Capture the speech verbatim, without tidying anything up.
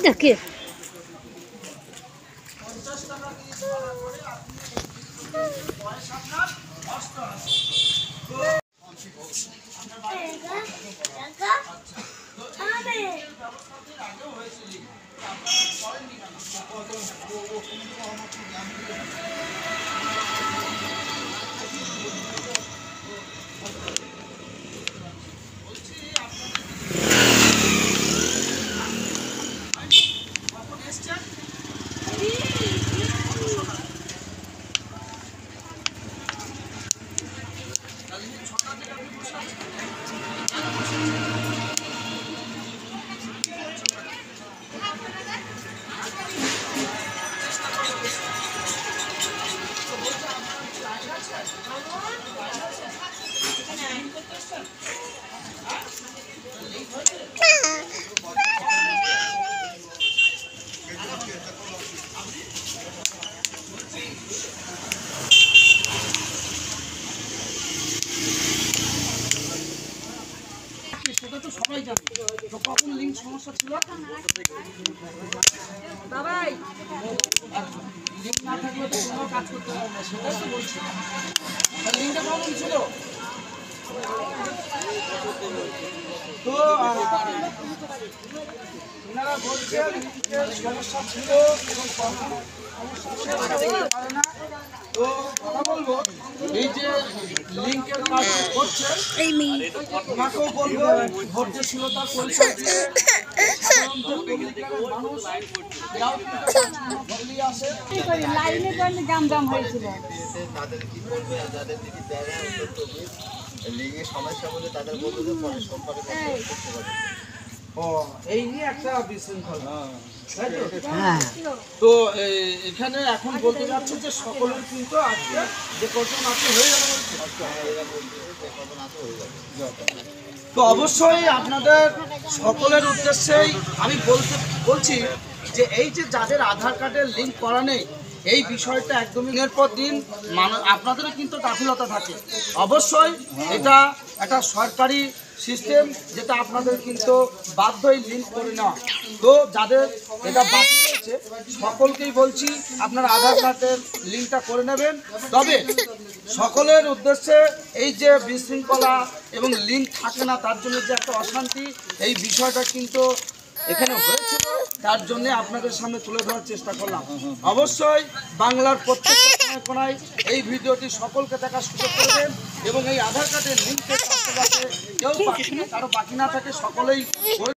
দেখে সবাই জানে তো কখন লিঙ্ক সমস্যা ছিল বাবাই লিঙ্ক না থাকলে তো কোনো কাজ করতে পারবে না সেটাই তো বলছি লিঙ্কটা কখন ছিল তো ওনারা বলছেন লিঙ্কের সমস্যা ছিল এবং সমস্যা পারে না তো কথা বলবো এই যে লিঙ্কের কাজ করছে ওনাকেও বলবো ধৈর্যশীলতার পরিচয় দিয়ে মানুষ আসে লাইনে জাম জাম হয়েছিল তাদের কি করবে যাদের দিকে জায়গা লিঙ্গের সমস্যা বলে তাদের বলতে পরে সম্পর্কে করতে পারবে ও এই নিয়ে একটা বিশৃঙ্খলা তাই তো হ্যাঁ তো এখানে এখন বলতে যাচ্ছে যে সকলের কিন্তু আজকে যে কজন আছে হয়ে যাবে তো অবশ্যই আপনাদের সকলের উদ্দেশ্যেই আমি বলতে বলছি যে এই যে যাদের আধার কার্ডের লিঙ্ক করা নেই এই বিষয়টা একদমই দিনের পর দিন আপনাদেরও কিন্তু গাফিলতা থাকে অবশ্যই এটা একটা সরকারি সিস্টেম যেটা আপনাদের কিন্তু বাধ্যই লিঙ্ক করে নেওয়া তো যাদের এটা বাকি রয়েছে সকলকেই বলছি আপনারা আধার কার্ডের লিঙ্কটা করে নেবেন তবে সকলের উদ্দেশ্যে এই যে বিশৃঙ্খলা এবং লিঙ্ক থাকে না তার জন্য যে একটা অশান্তি এই বিষয়টা কিন্তু এখানে হয়েছিল তার জন্য আপনাদের সামনে তুলে ধরার চেষ্টা করলাম অবশ্যই বাংলার প্রত্যেকটা কোনায় এই ভিডিওটি সকলকে দেখার সুযোগ করবেন এবং এই আধার কার্ডের লিঙ্কের কাছে কেউ কারো বাকি না থাকে সকলেই করে